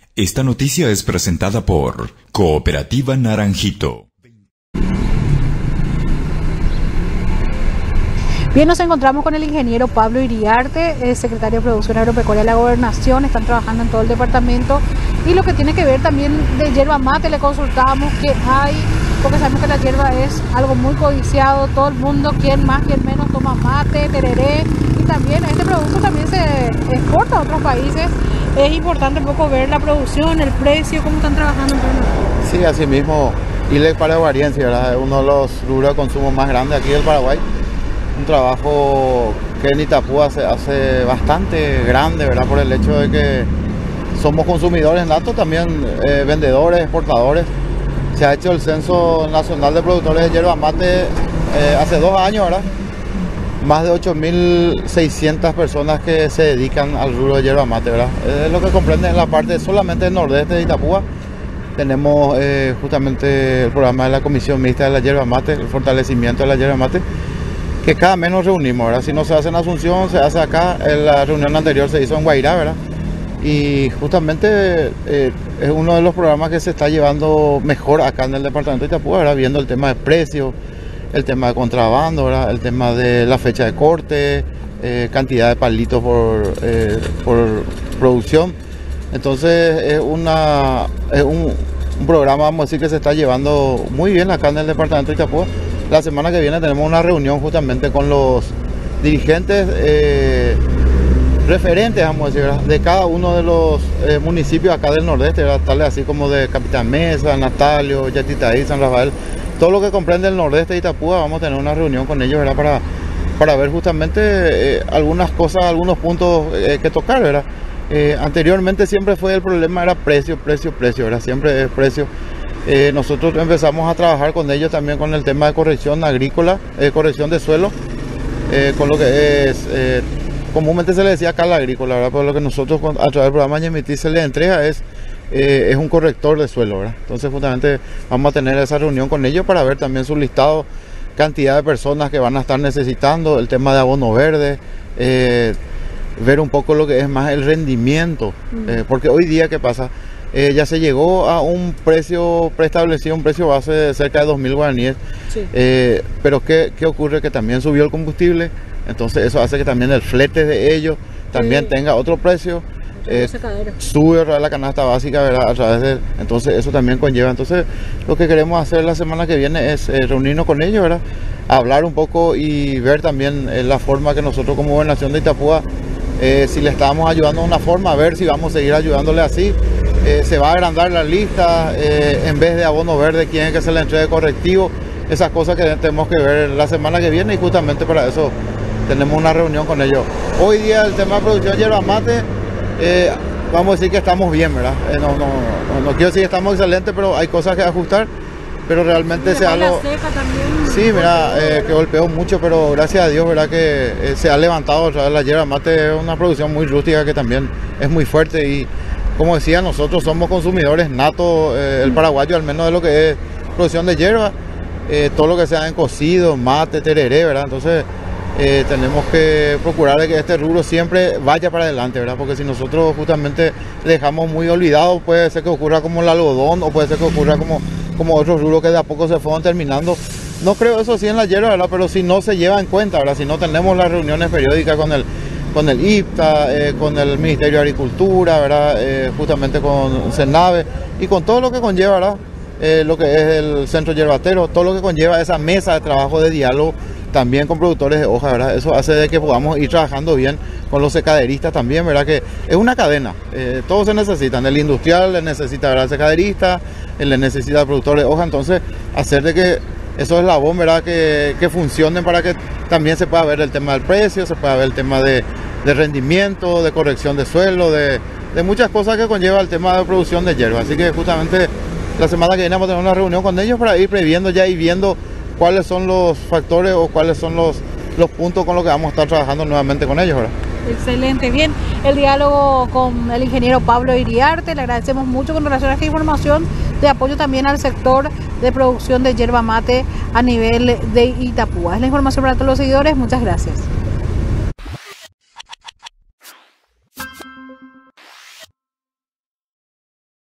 Esta noticia es presentada por Cooperativa Naranjito. Bien, nos encontramos con el ingeniero Pablo Iriarte, secretario de Producción Agropecuaria de la Gobernación. Están trabajando en todo el departamento. Y lo que tiene que ver también de yerba mate, le consultamos qué hay, porque sabemos que la yerba es algo muy codiciado. Todo el mundo, quien más, quien menos, toma mate, tereré. Y también este producto también se exporta a otros países. Es importante un poco ver la producción, el precio, cómo están trabajando en torno. Sí, así mismo. Y el paraguariense, ¿verdad? Es uno de los rubros de consumo más grandes aquí del Paraguay. Un trabajo que en Itapúa se hace bastante grande, ¿verdad? Por el hecho de que somos consumidores natos, también vendedores, exportadores. Se ha hecho el Censo Nacional de Productores de Yerba Mate hace 2 años, ¿verdad? Más de 8.600 personas que se dedican al rubro de yerba mate, ¿verdad? Es lo que comprende en la parte solamente del nordeste de Itapúa. Tenemos justamente el programa de la Comisión Mixta de la Yerba Mate, el fortalecimiento de la yerba mate, que cada mes nos reunimos, ¿verdad? Si no se hace en Asunción, se hace acá. En la reunión anterior se hizo en Guairá, ¿verdad? Y justamente es uno de los programas que se está llevando mejor acá en el departamento de Itapúa, ¿verdad? Viendo el tema de precios, el tema de contrabando, ¿verdad? El tema de la fecha de corte, cantidad de palitos por producción. Entonces es un programa, vamos a decir, que se está llevando muy bien acá en el departamento de Itapúa. La semana que viene tenemos una reunión justamente con los dirigentes referentes, vamos a decir, ¿verdad? De cada uno de los municipios acá del nordeste, ¿verdad? Tales así como de Capitán Mesa, Natalio, Yatitaí, San Rafael, todo lo que comprende el nordeste de Itapúa. Vamos a tener una reunión con ellos, ¿verdad? Para ver justamente algunas cosas, algunos puntos que tocar, ¿verdad? Anteriormente siempre fue el problema, era precio, ¿verdad? Siempre es precio. Nosotros empezamos a trabajar con ellos también con el tema de corrección agrícola, corrección de suelo, con lo que es, comúnmente se le decía cala agrícola, ¿verdad? Pero lo que nosotros a través del programa Ñemití se le entrega es un corrector de suelo, ¿verdad? Entonces justamente vamos a tener esa reunión con ellos para ver también su listado, cantidad de personas que van a estar necesitando, el tema de abono verde, ver un poco lo que es más el rendimiento, porque hoy día, ¿qué pasa? Ya se llegó a un precio preestablecido, un precio base de cerca de 2.000 guaraníes, sí. Pero ¿qué ocurre? Que también subió el combustible, entonces eso hace que también el flete de ellos también tenga otro precio. Sube la canasta básica, ¿verdad? A través de, entonces eso también conlleva. Entonces lo que queremos hacer la semana que viene es reunirnos con ellos, ¿verdad? Hablar un poco y ver también la forma que nosotros como Gobernación de Itapúa, si le estamos ayudando de una forma, a ver si vamos a seguir ayudándole así. Se va a agrandar la lista, en vez de abono verde, quién es que se le entregue correctivo, esas cosas que tenemos que ver la semana que viene, y justamente para eso tenemos una reunión con ellos. Hoy día el tema de producción de yerba mate, vamos a decir que estamos bien, ¿verdad? No quiero decir que estamos excelentes, pero hay cosas que ajustar, pero realmente se algo... Sí, mira, que golpeó mucho, pero gracias a Dios, ¿verdad? Que se ha levantado otra vez la yerba mate. Es una producción muy rústica que también es muy fuerte, y como decía, nosotros somos consumidores natos, el paraguayo, al menos de lo que es producción de yerba, todo lo que sea en cocido, mate, tereré, ¿verdad? Entonces tenemos que procurar de que este rubro siempre vaya para adelante, ¿verdad? Porque si nosotros justamente le dejamos muy olvidado, puede ser que ocurra como el algodón, o puede ser que ocurra como otros rubros que de a poco se fueron terminando. No creo eso sí en la yerba, ¿verdad? Pero si no se lleva en cuenta, ¿verdad? Si no tenemos las reuniones periódicas con el IPTA, con el Ministerio de Agricultura, ¿verdad? Justamente con CENAVE y con todo lo que conlleva, ¿verdad? Lo que es el centro yerbatero, todo lo que conlleva esa mesa de trabajo de diálogo también con productores de hoja, ¿verdad? Eso hace de que podamos ir trabajando bien con los secaderistas también, ¿verdad? Que es una cadena, todos se necesitan, el industrial le necesita, ¿verdad? El secaderista, le necesita el productor de hoja, entonces hacer de que eso es la bomba, ¿verdad? Que funcionen para que también se pueda ver el tema del precio, se pueda ver el tema de rendimiento, de corrección de suelo, de muchas cosas que conlleva el tema de producción de yerba. Así que justamente la semana que viene vamos a tener una reunión con ellos para ir previendo ya y viendo cuáles son los factores o cuáles son los puntos con los que vamos a estar trabajando nuevamente con ellos, ¿verdad? Excelente, bien. El diálogo con el ingeniero Pablo Iriarte, le agradecemos mucho con relación a esta información de apoyo también al sector de producción de yerba mate a nivel de Itapúa. Es la información para todos los seguidores, muchas gracias.